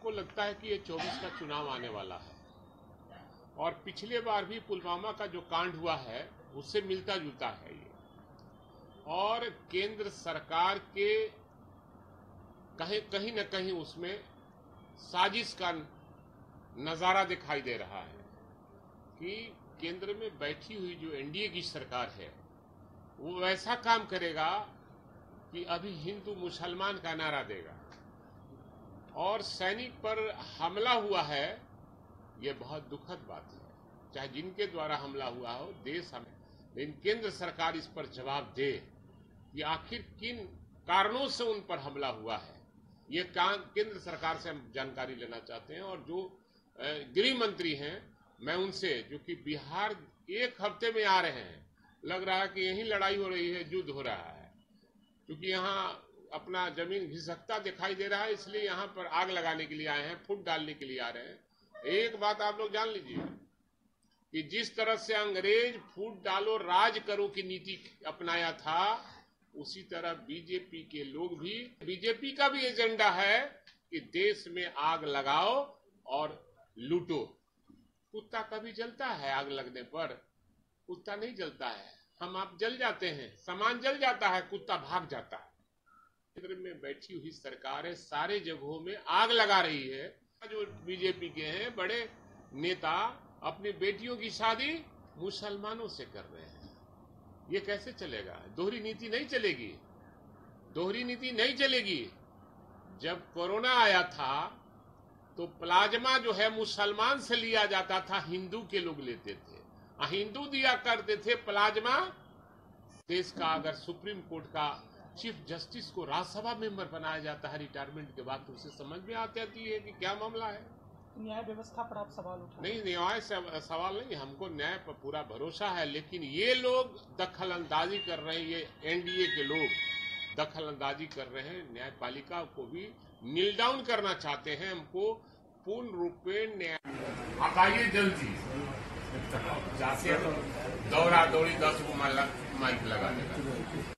को लगता है कि ये 24 का चुनाव आने वाला है और पिछले बार भी पुलवामा का जो कांड हुआ है उससे मिलता जुलता है ये, और केंद्र सरकार के कहीं न कहीं उसमें साजिश का नजारा दिखाई दे रहा है कि केंद्र में बैठी हुई जो एनडीए की सरकार है वो वैसा काम करेगा कि अभी हिंदू मुसलमान का नारा देगा, और सैनिक पर हमला हुआ है। ये बहुत दुखद बात है, चाहे जिनके द्वारा हमला हुआ हो, देश हमें, लेकिन केंद्र सरकार इस पर जवाब दे कि आखिर किन कारणों से उन पर हमला हुआ है। ये केंद्र सरकार से हम जानकारी लेना चाहते हैं। और जो गृह मंत्री हैं, मैं उनसे, जो कि बिहार एक हफ्ते में आ रहे हैं, लग रहा है कि यही लड़ाई हो रही है, युद्ध हो रहा है, क्योंकि यहाँ अपना जमीन घिसकता दिखाई दे रहा है, इसलिए यहाँ पर आग लगाने के लिए आए हैं, फूट डालने के लिए आ रहे हैं। एक बात आप लोग जान लीजिए कि जिस तरह से अंग्रेज फूट डालो राज करो की नीति अपनाया था, उसी तरह बीजेपी के लोग भी, बीजेपी का भी एजेंडा है कि देश में आग लगाओ और लूटो। कुत्ता कभी जलता है आग लगने पर? कुत्ता नहीं जलता है, हम आप जल जाते हैं, सामान जल जाता है, कुत्ता भाग जाता है। केंद्र में बैठी हुई सरकार है, सारे जगहों में आग लगा रही है। जो बीजेपी के हैं बड़े नेता अपनी बेटियों की शादी मुसलमानों से कर रहे हैं। ये कैसे चलेगा? दोहरी नीति नहीं चलेगी, दोहरी नीति नहीं चलेगी। जब कोरोना आया था तो प्लाज्मा जो है मुसलमान से लिया जाता था, हिंदू के लोग लेते थे, हिंदू दिया करते थे प्लाज्मा। देश का अगर सुप्रीम कोर्ट का चीफ जस्टिस को राज्यसभा मेंबर बनाया जाता है रिटायरमेंट के बाद, तो उसे समझ में आती है कि क्या मामला है। न्याय व्यवस्था पर आप सवाल उठा? नहीं, न्याय से सवाल नहीं, हमको न्याय पर पूरा भरोसा है, लेकिन ये लोग दखल अंदाजी कर रहे हैं, ये एनडीए के लोग दखल अंदाजी कर रहे हैं, न्यायपालिका को भी नील डाउन करना चाहते हैं। हमको पूर्ण रूप में न्याय, आप आइए जल्दी, जाते दौड़ा दौड़ी 10 को माइक लगाने का।